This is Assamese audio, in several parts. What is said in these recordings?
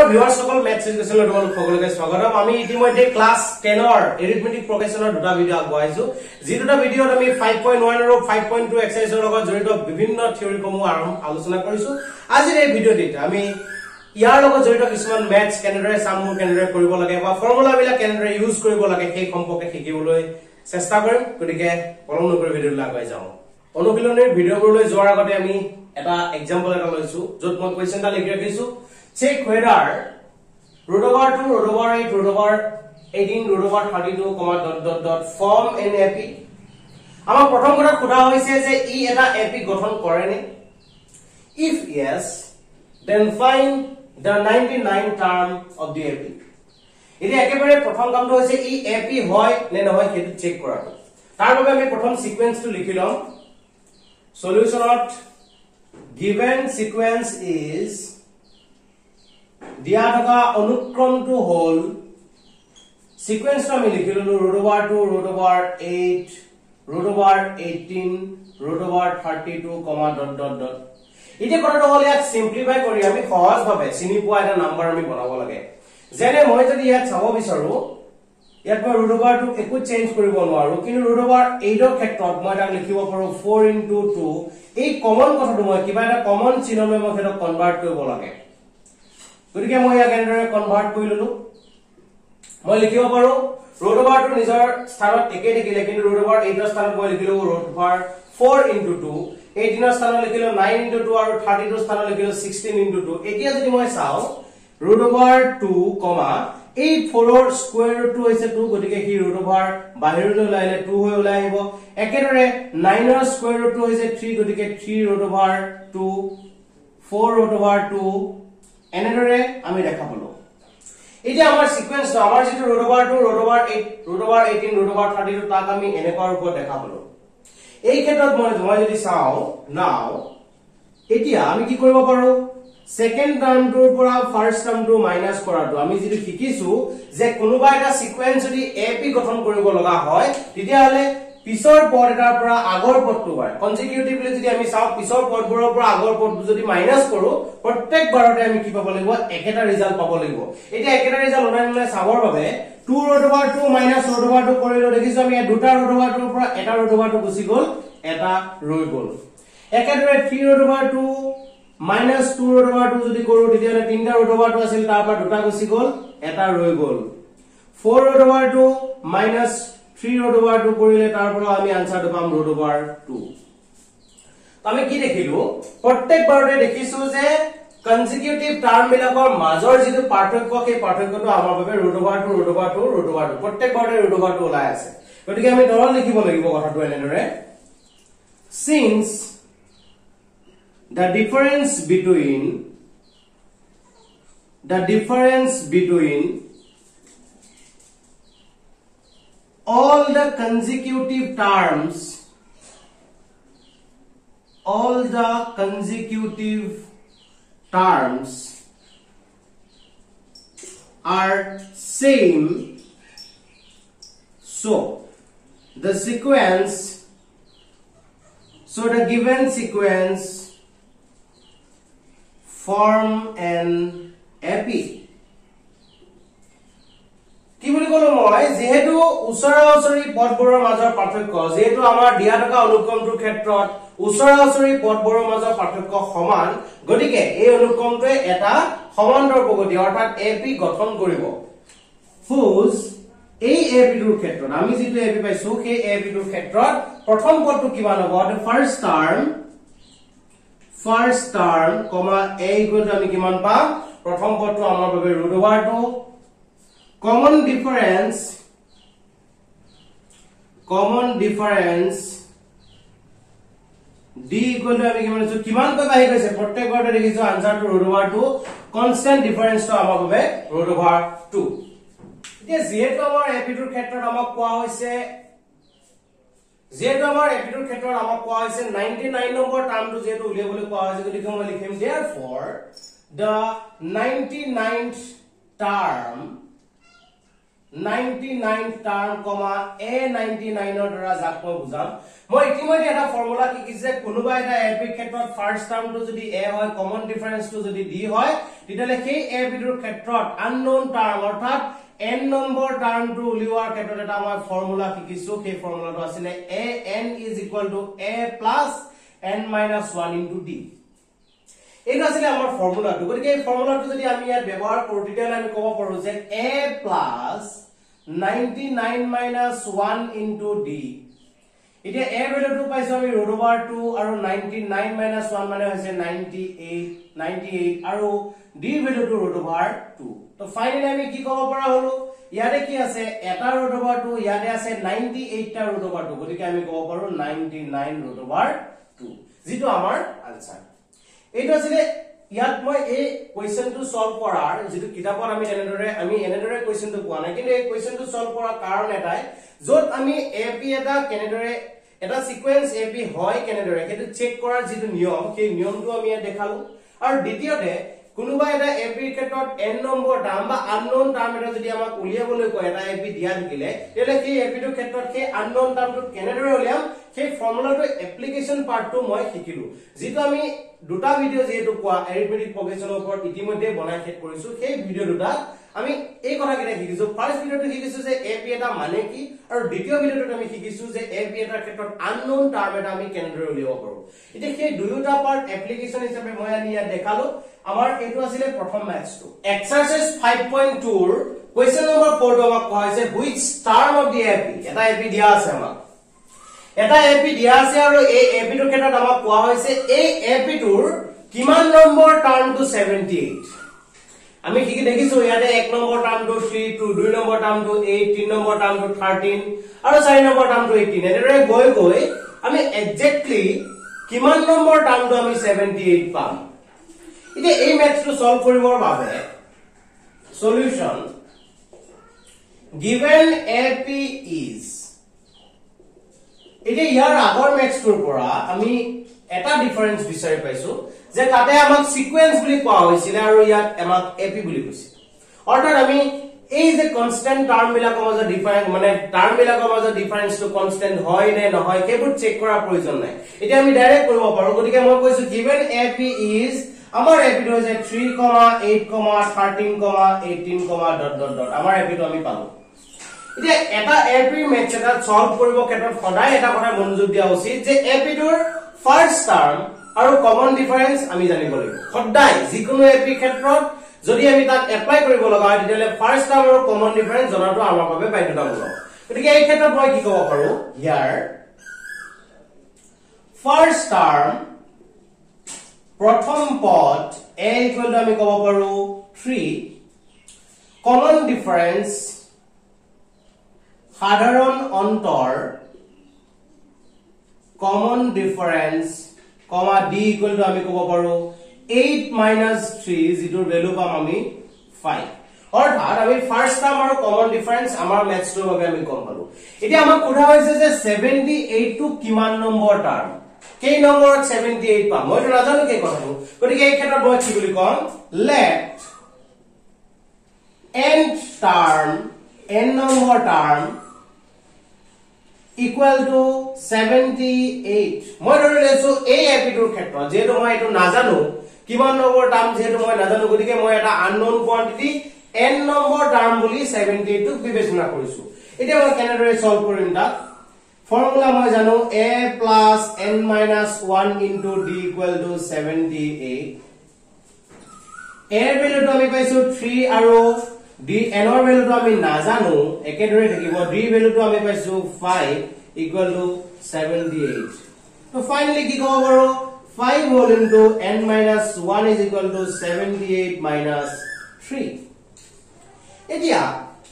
ভিউয়ার্স সকল ম্যাথছ এডুকেশনৰ তোমালোক সকলোকে স্বাগতম আমি ইতিমধ্যে ক্লাস 10 ৰ এৰিথমেটিক প্ৰগ্ৰেছনৰ দুটা ভিডিও আগবঢ়াইছো যি দুটা ভিডিওত আমি 5.1 আৰু 5.2 এক্সাৰসাইজৰ লগত জড়িত বিভিন্ন থিওৰিসমূহ আলোচনা কৰিছো আজিৰ এই ভিডিওটিত আমি ইয়াৰ লগত জড়িত কিছুমান ম্যাথছ কেনেদৰে সামূহ কেনেদৰে কৰিব লাগে বা ফৰ্মুলা বিলাক কেনেদৰে ইউজ কৰিব লাগে সেই সম্পৰ্কে শিকিবলৈ চেষ্টা কৰিম গতিকে পলম নকৰি ভিডিওলৈ আগুৱাই যাওঁ অনুশীলনীৰ ভিডিওবোৰলৈ যোৱাৰ আগতে আমি এটা এক্সাম্পল এটা লৈছো যত মই কোৱেশ্চনটা লিখি ৰাখিছো check whether root over 2 root over 8 root over 18 root over 32 comma dot dot form an AP আমাৰ প্ৰথম কথা খুদা হৈছে যে ই এটা AP গঠন কৰে নে if yes then find the 99 term of the AP এটি একেবাৰে প্ৰথম কামটো হৈছে ই AP হয় নে নহয় সেইটো চেক কৰাটো তাৰ বাবে আমি প্ৰথম সিকোয়েন্সটো লিখি লম solution given sequence is दिया থকা অনুক্ৰমটো হল সিকোয়েন্সটো আমি লিখিলো root over 2 root over 8 root over 18 root over 32 comma dot dot dot ইতে কথাটো হল ইয়াক সিম্পলিফাই কৰি আমি সহজ ভাবে চিনি পোৱা এটা নাম্বাৰ আমি বনাব লাগে যেনে মই যদি ইয়াত চাব বিচাৰো ইয়াত মই root over 2 একো চেঞ্জ কৰিব নোৱাৰো কিন্তু root over 8 ৰ ক্ষেত্ৰত মই তাক লিখিব পাৰো 4 into 2 এই কমন কথাটো মই কিবা এটা কমন চিহ্নলৈ মই হেতক কনভাৰ্ট কৰিব লাগে গতিকে মই ইয়াক এনেদৰে কনভাৰ্ট কৰি ললো মই লিখিব পাৰো root over 2 নিজৰ স্থানত একে থাকিলে কিন্তু root over 8 ৰ স্থানত মই লিখিলো root over 4 into 2 18 ৰ স্থানত লিখিলো 9 into 2 আৰু 32 ৰ স্থানত লিখিলো 16 into 2 এতিয়া যদি মই চাও root over 2 কমা এই 4 ৰ স্কয়াৰ ৰুটটো হৈছে 2 গতিকে হি root over বাহিৰলৈ ওলাইলে 2 হৈ ওলাই আহিব একেদৰে 9 ৰ স্কয়াৰ ৰুটটো হৈছে 3 গতিকে 3 root over 2 4 root over 2 এনেদৰে আমি দেখা পালো এতিয়া আমাৰ সিকোয়েন্সটো আমাৰ যেটো root over 2 root over 8 root over 18 root over 32 তাক আমি এনেকুৱা ৰূপত দেখা পালো এই ক্ষেত্ৰত মই যদি চাও নাও এতিয়া আমি কি কৰিব পাৰো সেকেন্ড টার্মটোৰ পৰা ফাৰ্স্ট টার্মটো মাইনাস কৰাটো আমি যদি শিকিছো যে কোনোবা এটা সিকোয়েন্স যদি AP গঠন কৰিব লগা হয় তেতিয়া হলে পিছৰ পদ এটাৰ পৰা আগৰ পদটো হয় কনজিকিউটিভলি যদি আমি চাও পিছৰ পদবোৰৰ পৰা আগৰ পদটো যদি মাইনাস কৰো প্ৰত্যেক বাৰতে আমি কি পাব লাগিব একেটা ৰিজাল্ট পাব লাগিব এতিয়া একেটা ৰিজাল্ট ওলাইলে চাবৰ বাবে 2 root over 2 minus root over 2 কৰিলো দেখিছো আমি দুটা root over 2 ৰ পৰা এটা root over 2 গুচি গল এটা ৰৈ গল একেদৰে 3 root over 2 minus 2 root over 2 যদি কৰো তেতিয়া তিনটা root over 2 আছিল তাৰ পৰা দুটা গুচি গল এটা ৰৈ গল 4 root over 2 minus 3 root over 2 কৰিলে তাৰ পৰা আমি আনসাৰটো পাম root over 2 আমি কি দেখিলো প্ৰত্যেক বাৰতে দেখিছো যে কনজিকিউটিভ টার্ম বিলাকৰ মাজৰ যেটো পাৰ্থক্য সেই পাৰ্থক্যটো আমাৰ বাবে root over 2 root over 2 root over 2 প্ৰত্যেক বাৰতে root over 2 ওলাই আছে গতিকে আমি ধৰণ লিখিব লাগিব কথাটো এনেদৰে since the difference between all the consecutive terms are same so the given sequence form an AP কি বুলি কলো মই যেহেতু উচৰা-উচৰি পদবোৰৰ মাজৰ পাৰ্থক্য যেহেতু আমাৰ দিয়া থকা অনুক্ৰমটোৰ ক্ষেত্ৰত উচৰা-উচৰি পদবোৰৰ মাজৰ পাৰ্থক্য সমান গতিকে এই অনুক্ৰমটোৱে এটা সমান্তৰ প্ৰগতি অৰ্থাৎ AP গঠন কৰিব ফুজ এই AP টোৰ ক্ষেত্ৰত আমি যেটো AP পাইছো সেই AP টোৰ ক্ষেত্ৰত প্ৰথম পদটো কিমান হ'ব first term comma a equal to আমি কিমান পাম প্ৰথম পদটো আমাৰ বাবে root over 2 common difference d equal to আমি কিমান কৈ বাহি গৈছে প্ৰত্যেক বাৰতে দেখিছো আনসাৰটো root over 2 কনস্ট্যান্ট ডিফারেন্স তো আমাৰ বাবে root over 2 এতিয়া যেহেতু আমাৰ AP টোৰ ক্ষেত্ৰত আমাক কোৱা হৈছে 99 নম্বৰ টার্মটো যেহেতু উলিয়াবলৈ কোৱা হৈছে গতিকে মই লিখিম therefore the 99th term 99th term comma a99 ৰ দ্বাৰা যাক মই বুজাম মই ইতিমধ্যে এটা ফৰ্মুলা কি কিছে কোনোবা এটা এপিক ক্ষেত্ৰত ফাৰ্স্ট টার্মটো যদি a হয় কমন ডিফারেন্সটো যদি d হয় তেতিয়ালে সেই এপিটোৰ ক্ষেত্ৰত আননোন টাৰ্ম অৰ্থাৎ n নম্বৰ টাৰ্মটো উলিওৱাৰ ক্ষেত্ৰত এটা মই ফৰ্মুলা শিকিছো সেই ফৰ্মুলাটো আছিল an is equal to a plus n minus 1 into d এইটো আছিল আমাৰ ফৰ্মুলাটো গতিকে এই ফৰ্মুলাটো যদি আমি ইয়াত ব্যৱহাৰ কৰো তেতিয়ালে আমি ক'ব পাৰো যে a plus 99 minus 1 into d এতিয়া a ভ্যালুটো পাইছো আমি √2 আৰু 99 minus 1 মানে হৈছে 98 আৰু d ভ্যালুটো √2 তো ফাইনালি আমি কি ক'ব পৰা হলো ইয়াতে কি আছে এটা √2 ইয়াতে আছে 98 টা √2 গতিকে আমি ক'ব পাৰো 99 √2 যেটো আমাৰ আনসাৰ এইটো আছিল ইয়াত মই এই কোৱেশ্চনটো সলভ কৰাৰ যেটো কিতাপত আমি এনেদৰে কোৱেশ্চনটো পোৱা নাই কিন্তু এই কোৱেশ্চনটো সলভ কৰাৰ কাৰণ এটাই যত আমি এপি এটা কেনেদৰে এটা সিকোয়েন্স এপি হয় কেনেদৰে হেতু চেক কৰাৰ যেটো নিয়ম সেই নিয়মটো আমি ইয়াত দেখালো আৰু দ্বিতীয়তে কোনোবা এটা এপিৰ ক্ষেত্ৰত n নম্বৰ টাৰ্ম বা আননোন টাৰ্ম এটা যদি আমাক উলিয়াবলৈ কয় এটা এপি দিয়া থাকিলে তেলে সেই এপিটোৰ ক্ষেত্ৰত সেই আননোন টাৰ্মটো কেনেদৰে উলিয়াম সেই ফৰ্মুলাটো এপ্লিকেশন পাৰ্টটো মই শিকিলো যেটো আমি দুটা ভিডিও যেটো কোৱা এৰিথমেটিক প্ৰগ্ৰেছনৰ ওপৰত ইতিমধ্যে বনাই শেষ কৰিছো সেই ভিডিও দুটা আমি এই কথা কিটা শিকিছো ফাৰ্স্ট ভিডিওটো শিকিছো যে এপি এটা মানে কি আৰু দ্বিতীয় ভিডিওটো আমি শিকিছো যে এপি এটাৰ ক্ষেত্ৰত আননোন টাৰ্ম এটা আমি কেনেদৰে উলিয়াব পাৰো এতিয়া সেই দুয়োটা পাৰ্ট এপ্লিকেশন হিচাপে মই আনি ইয়াত দেখালো আমাৰ এটো আছিল প্ৰথম ম্যাথটো এক্সাৰসাইজ 5.2 ৰ কোৱেশ্চন নম্বৰ 4 টো আমাক কোৱা হৈছে which term of the AP এটা এপি দিয়া আছে আমাক এটা এপি দিয়া আছে আৰু এই এপিটোৰ ক্ষেত্ৰত আমাক কোৱা হৈছে এই এপিটোৰ কিমান নম্বৰ টাৰ্মটো 78 আমি কি দেখিছো ইয়াতে 1 নম্বৰ টাৰ্মটো 32 2 নম্বৰ টাৰ্মটো 8 3 নম্বৰ টাৰ্মটো 13 আৰু 4 নম্বৰ টাৰ্মটো 18 এনেদৰে গৈ আমি এক্স্যাক্টলি কিমান নম্বৰ টাৰ্মটো আমি 78 পাম ইতে এই ম্যাথটো সলভ কৰিবৰ বাবে সলিউশন given AP is ইতে ইয়াৰ আগৰ ম্যাথটোৰ পৰা আমি এটা ডিফাৰেন্স বিচাৰি পাইছো যে তাতে আমাক সিকোয়েন্স বুলি কোৱা হৈছিল আৰু ইয়াত আমাক এপি বুলি কৈছিল অৰ্থাৎ আমি এই যে কনস্ট্যান্ট টাৰ্ম বিলাকৰ মাজত ডিফাৰেন্স মানে টাৰ্ম বিলাকৰ মাজত ডিফাৰেন্সটো কনস্ট্যান্ট হয় নে নহয় কেবোৰ চেক কৰাৰ প্ৰয়োজন নাই এতিয়া আমি ডাইৰেক্ট কৰিব পাৰো গতিকে মই কৈছো given AP is আমাৰ এপিটো হৈছে 3, 8, 13, 18, ... আমাৰ এপিটো আমি পালো এতিয়া এটা এপি ম্যাথ এটা সলভ কৰিব ক্ষেত্ৰত সদায় এটা কথা মনোযোগ দিয়া উচিত যে এপিটোৰ ফাৰ্স্ট টাৰ্ম আৰু কমন ডিফাৰেন্স আমি জানিব লাগিব সদায় যিকোনো এপি ক্ষেত্ৰত যদি আমি তাক এপ্লাই কৰিব লগা হয় তেতিয়ালে ফাৰ্স্ট টাৰ্ম আৰু কমন ডিফাৰেন্স জনাটো আমাৰ বাবে বাধ্যতামূলক গতিকে এই ক্ষেত্ৰত মই কি ক'ব পাৰো ইয়াৰ ফাৰ্স্ট টাৰ্ম প্ৰথম পদ a ইকুৱেল টু আমি ক'ব পাৰো 3 কমন ডিফাৰেন্স সাধাৰণ অন্তৰ common difference comma d equal to আমি ক'ব পাৰো 8 minus 3 যেটোৰ ভ্যালু পাম আমি 5 অৰ্থাৎ আমি ফাৰ্স্ট টাৰ্ম আৰু কমন ডিফাৰেন্স আমাৰ ম্যাথছৰ বাবে আমি গম পালো এতিয়া আমাক কোৱা হৈছে যে 78 টো কিমান নম্বৰ টাৰ্ম কেই নম্বৰত 78 পাম মই নাজানো কি কথাটো গতিকে এই ক্ষেত্ৰত মই কি বুলি কম let nth term n number term equal to 78 মই ধৰি লৈছো এই এপিটোৰ ক্ষেত্ৰত যেটো মই এটো নাজানো কিমান নম্বৰ টাৰ্ম যেটো মই নাজানো গতিকে মই এটা unknown quantity n number term বুলি 78 টো বিবেচনা কৰিছো এতিয়া মই কেনেদৰে সলভ কৰিম তা ফৰ্মুলা মই জানো a plus n minus 1 into d equal to 78 a এর ভ্যালুটো আমি পাইছো 3 আৰু d n এর ভ্যালুটো আমি নাজানো একেদৰে থাকিব d ভ্যালুটো আমি পাইছো 5 equal to 78 তো ফাইনালি কি ক'ব পাৰো 5 whole into n minus 1 is equal to 78 minus 3 এতিয়া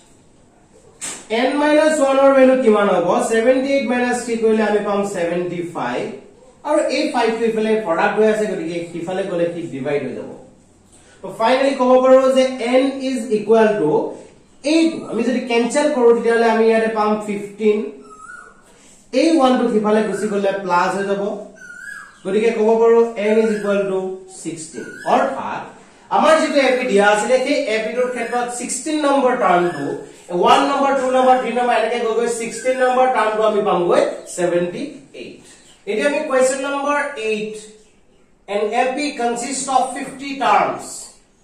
n minus 1 or value কিমান হ'ব 78 minus 3 কৰিলে আমি পাম 75 আৰু এই 5 টো ইফালে প্ৰডাক্ট হৈ আছে গতিকে ইফালে গলে কি ডিভাইড হৈ যাব তো ফাইনালি ক'ব পাৰো যে n is equal to 8 আমি যদি ক্যানসেল কৰো তেতিয়ালে আমি ইয়াতে পাম 15 এই 1 টো ইফালে গুছি গলে প্লাস হৈ যাব গতিকে ক'ব পাৰো n is equal to 16 অৰ্থাৎ আমাৰ যেটো এপি দিয়া আছিল সেই এপিটোৰ ক্ষেত্ৰত 16 নম্বৰ টাৰ্মটো 1 number 2 number 3 number এনেকে গৈ 16 number টাৰ্মটো আমি পামগৈ 78 এতিয়া আমি question number 8 an AP consists of 50 terms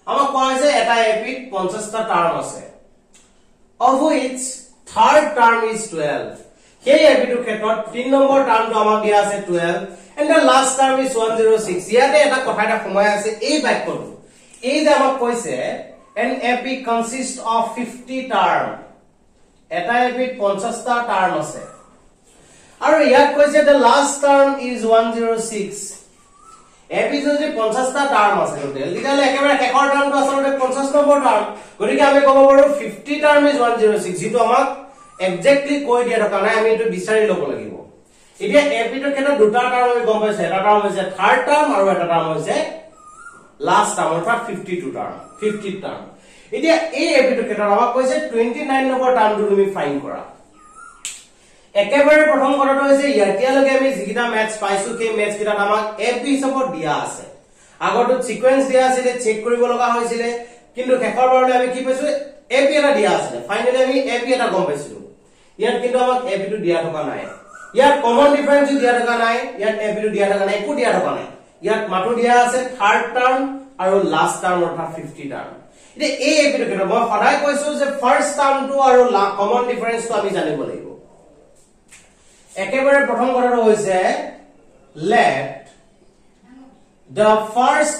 আমাক কোৱা হৈছে এটা এপিত 50টা টাৰ্ম আছে of which third term is 12 সেই এপিটোৰ ক্ষেত্ৰত 3 নম্বৰ টাৰ্মটো আমাক দিয়া আছে 12 and the last term is 106 ইয়াতে এটা কথা এটা সময় আছে এই বাক্যটো এই যে আমাক কৈছে an AP consists of 50 term এটা এপিত 50টা টাৰ্ম আছে আৰু ইয়াত কৈছে the last term is 106 AP যদি 50টা টাৰ্ম আছে টোটাল তেতিয়ালে একেবাৰে শেষৰ টাৰ্মটো আচলতে 50 নম্বৰ টাৰ্ম গতিকে আমি ক'ব পাৰো 50 টাৰ্ম ইজ 106 যেটো আমাক এক্স্যাক্টলি কৈ দিয়া থকা নাই আমি এটো বিচাৰি ল'ব লাগিব এতিয়া এপি টোৰ ক্ষেত্ৰত দুটা টাৰ্ম আমি গম পাইছো এটা টাৰ্ম হৈছে থাৰ্ড টাৰ্ম আৰু এটা টাৰ্ম হৈছে লাষ্ট টাৰ্ম অৰ্থাৎ 52 টাৰ্ম 50 টাৰ্ম এতিয়া এই এপি টোৰ ক্ষেত্ৰত আমাক কৈছে 29 নম্বৰ টাৰ্মটো তুমি ফাইন্ড কৰা একেবাৰে প্ৰথম কথাটো হৈছে ইয়াতিয়ালৈকে আমি যিকিটা ম্যাথছ পাইছো সেই ম্যাথছ কিটা আমাক এপি হিচাপত দিয়া আছে আগৰটো সিকোয়েন্স দিয়া আছিল চেক কৰিব লগা হৈছিল কিন্তু শেষৰ বাৰলৈ আমি কি পাইছো এপি এটা দিয়া আছে ফাইনালি আমি এপি এটা গম পাইছো ইয়াত কিন্তু আমাক এপি টো দিয়া থকা নাই ইয়াত কমন ডিফাৰেন্স দিয়া থকা নাই ইয়াত এপি টো দিয়া থকা নাই একো দিয়া থকা নাই ইয়াত মাত্ৰ দিয়া আছে থাৰ্ড টাৰ্ম আৰু লাষ্ট টাৰ্ম অৰ্থাৎ 50 টাৰ্ম এতিয়া এই এপি টো মই সদায় কৈছো যে ফাৰ্স্ট টাৰ্মটো আৰু কমন ডিফাৰেন্সটো আমি জানিব লাগিব একেবাৰে প্ৰথম কথাটো হৈছে let the first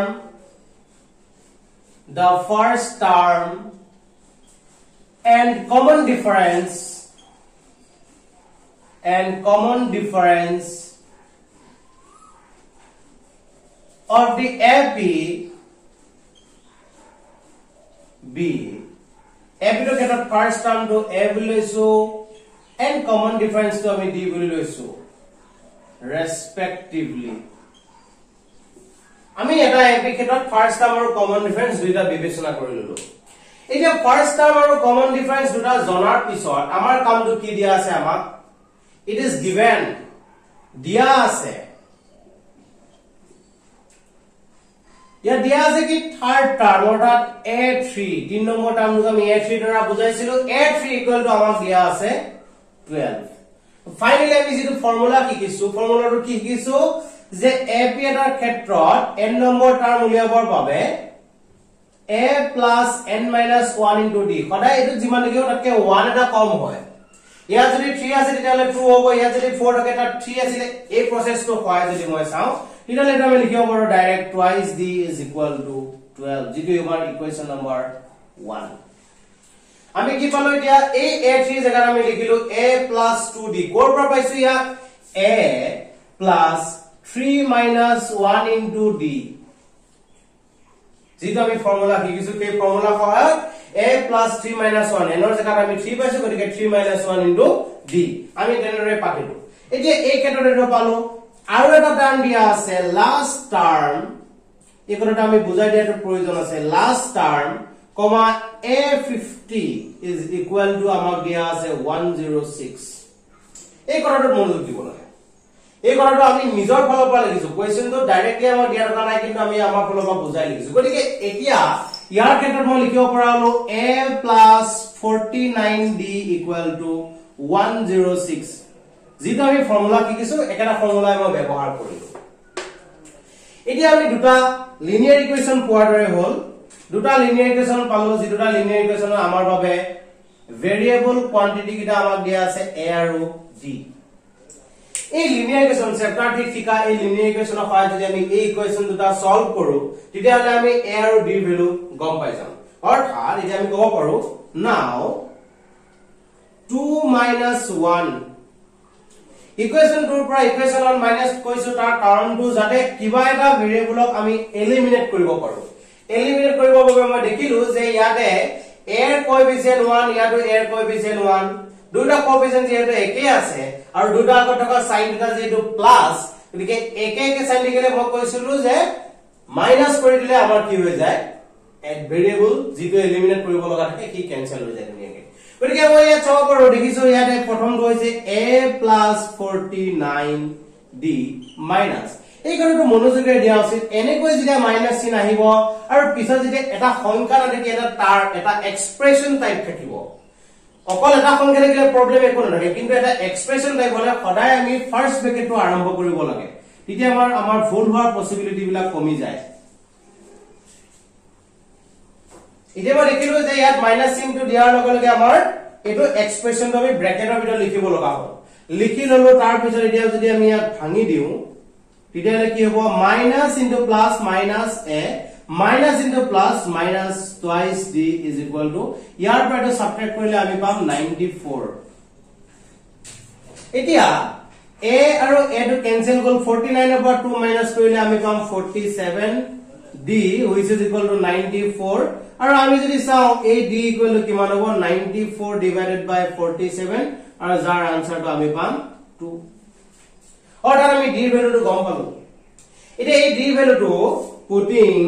term and common difference of the AP be to get a first term to A will and common difference to আমি d বুলি লৈছো respectively আমি এটা এপি ক্ষেত্ৰত ফাৰ্স্ট টাৰ্ম আৰু কমন ডিফাৰেন্স দুইটা বিবেচনা কৰি ললো এতিয়া ফাৰ্স্ট টাৰ্ম আৰু কমন ডিফাৰেন্স দুটা জনাৰ পিছত আমাৰ কামটো কি দিয়া আছে আমাক it is given দিয়া আছে ইয়া দিয়া আছে কি থাৰ্ড টাৰ্ম অৰ্থাৎ a3 তিন নম্বৰ টাৰ্মটো আমি a3 দ্বাৰা বুজাইছিলো a3 ইকুৱেল টু আমাক দিয়া আছে 12 ফাইনালি আমি যেটো ফৰ্মুলা শিকিছো ফৰ্মুলাটো কি শিকিছো যে AP এটাৰ ক্ষেত্ৰত n নম্বৰ টাৰ্ম উলিয়াবৰ বাবে a + n - 1 * d সদায় এটো যিমান লিখিও তাতকে 1 এটা কম হয় ইয়া যদি 3 আছে তেতিয়ালে 2 হ'ব ইয়া যদি 4 থাকে তাত 3 আছিল এই প্ৰসেসটো হয় যদি মই চাও তেতিয়ালে এটা আমি লিখিব পাৰো ডাইৰেক্ট twice d = 12 যেটো আমাৰ ইকুৱেচন নম্বৰ 1 আমি কি পালো এতিয়া এই a3 জায়গা আমি লিখিলো a + 2d কোৰ পৰা পাইছো ইয়া a + 3 - 1 * d যেটো আমি ফৰ্মুলা শিকিছো সেই ফৰ্মুলা সহায়ত a + 3 - 1 এনৰ জায়গাত আমি 3 পাইছো গতিকে 3 - 1 * d আমি তেনেদৰে পাতিলো এতিয়া এই ক্ষেত্ৰত এটো পালো আৰু এটা টাৰ্ম দিয়া আছে লাষ্ট টাৰ্ম এই কথাটো আমি বুজাই দিয়াৰ প্ৰয়োজন আছে last term comma a50 is equal to আমাক দিয়া আছে 106 এই কথাটো মনোযোগ দিব লাগে এই কথাটো আমি নিজৰ ফালৰ পৰা লিখিছো কোৱেশ্চনটো ডাইৰেক্টলি আমাক দিয়া থকা নাই কিন্তু আমি আমাৰ ফালৰ পৰা বুজাই লিখিছো গতিকে এতিয়া ইয়াৰ ক্ষেত্ৰত মই লিখিব পৰা হলো a + 49d = 106 যেটা আমি ফৰ্মুলা শিকিছো একেটা ফৰ্মুলাই মই ব্যৱহাৰ কৰিলো এতিয়া আমি দুটা লিনিয়াৰ ইকুৱেচন পোৱাৰ দৰে হ'ল দুটা লিনিয়াৰ ইকুৱেচন পালো যে দুটা লিনিয়াৰ ইকুৱেচন আমাৰ বাবে ভেৰিয়েবল কোৱান্টিটি কিটা আমাক দিয়া আছে a আৰু d এই লিনিয়াৰ ইকুৱেচন চেপ্টাৰ ঠিক শিকা এই লিনিয়াৰ ইকুৱেচনৰ সহায়ত যদি আমি এই ইকুৱেচন দুটা সলভ কৰো তেতিয়াহলে আমি a আৰু d ভ্যালু গম পাই যাম অৰ্থাৎ এতিয়া আমি ক'ব পাৰো নাও 2 - 1 ইকুৱেচন 2 পৰা ইকুৱেচন 1 মাইনাস কৈছো তাৰ কাৰণটো যাতে কিবা এটা ভেৰিয়েবলক আমি এলিমিনেট কৰিব পাৰো এলিমিনেট কৰিব বাবে মই দেখিলো যে ইয়াতে a এৰ কোএফিচিয়েন্ট 1 ইয়াতো a এৰ কোএফিচিয়েন্ট 1 দুটা কোএফিচিয়েন্ট যেহেতু একে আছে আৰু দুটা আগত থকা সাইন দুটা যেহেতু প্লাস গতিকে একে একে সাইন দিলে মই কৈছিলো যে মাইনাস কৰি দিলে আমাৰ কি হৈ যায় এক ভেৰিয়েবল যেটো এলিমিনেট কৰিব লগা থাকে কি ক্যান্সেল হৈ যায় ধুনীয়াকৈ গতিকে মই ইয়াত চাব পাৰো দেখিছো ইয়াতে প্ৰথমটো হৈছে a + 49d মাইনাস এই কাৰণটো মনোযোগেৰে দিয়া উচিত এনেকৈ যেতিয়া মাইনাস চিন আহিব আৰু পিছত যেতিয়া এটা সংখ্যা থাকে এটা তাৰ এটা এক্সপ্ৰেছন টাইপ থাকিব অকল এটা সংখ্যা থাকিলে প্ৰবলেম একো নহয় কিন্তু এটা এক্সপ্ৰেছন টাইপ হলে সদায় আমি ফাৰ্স্ট ব্ৰেকেটটো আৰম্ভ কৰিব লাগে তেতিয়া আমাৰ ভুল হোৱাৰ পসিবিলিটি বিলাক কমি যায় এতিয়া মই লিখিলো যে ইয়াত মাইনাস চিনটো দিয়াৰ লগে লগে আমাৰ এটো এক্সপ্ৰেশনটো আমি ব্র্যাকেটৰ ভিতৰত লিখিব লগা হ'ল লিখি ললো তাৰ পিছত এতিয়া যদি আমি ইয়াত ভাঙি দিও তেতিয়া কি হ'ব minus into plus minus a minus into plus minus twice d is equal to ইয়াৰ পৰা এটা সাবট্ৰাক্ট কৰিলে আমি পাম 94 এতিয়া a আৰু a টো কেনসেল গল 49 over 2 minus কৰিলে আমি পাম 47 d which is equal to 94 আৰু আমি যদি চাও a d equal to কিমান হ'ব 94 divided by 47 আৰু যাৰ আনসাৰটো আমি পাম 2 অৰ্থাৎ আমি d ভ্যালুটো গম পালো এতিয়া এই d ভ্যালুটো putting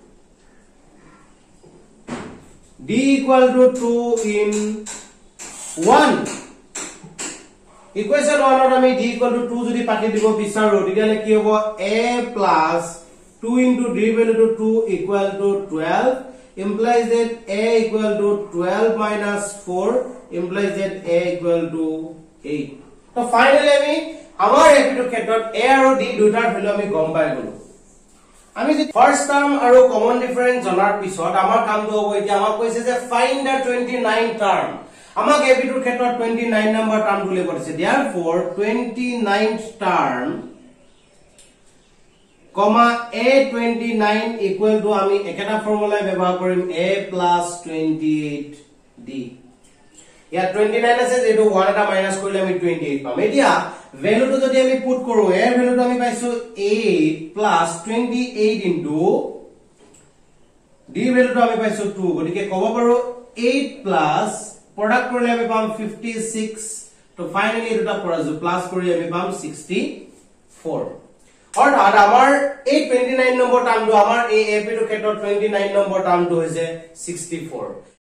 d equal to 2 in 1 equation 1 और আমি d equal to 2 যদি পাতি দিব বিচাৰো তেতিয়ালে কি হ'ব a plus 2 into d value to 2 equal to 12 implies that a equal to 12 minus 4 implies that a equal to 8 তো ফাইনালি আমি আমাৰ এপিটো ক্ষেত্ৰত a আৰু d দুটাৰ ভ্যালু আমি গম পাই গলো আমি যে ফার্স্ট টার্ম আৰু কমন ডিফারেন্স জনাৰ পিছত আমাৰ কামটো হ'ব এতিয়া আমাক কৈছে যে ফাইন্ড দা 29 টার্ম আমাক এবিটোৰ ক্ষেত্ৰত 29 নম্বৰ টার্ম বুলি কৈছে therefore 29th term comma a29 equal to আমি একেটা ফৰ্মুলা ব্যৱহাৰ কৰিম a + 28d ইয়া 29 আছে যেটো 1 এটা মাইনাস কৰিলে আমি 28 পাম এতিয়া ভ্যালুটো যদি আমি পুট কৰো এর ভ্যালুটো আমি পাইছো 8 plus 28 into d ভ্যালুটো আমি পাইছো 2 গটিকে কব পাৰো 8 plus প্রোডাক্ট কৰিলে আমি পাম 56 তো ফাইনালি এটা প্লাস কৰি আমি পাম 64 অৰ্থাৎ আমাৰ এই 29 নম্বৰ টার্মটো আমাৰ এই এপিটো ক্ষেত্ৰত 29 নম্বৰ টার্মটো হৈছে 64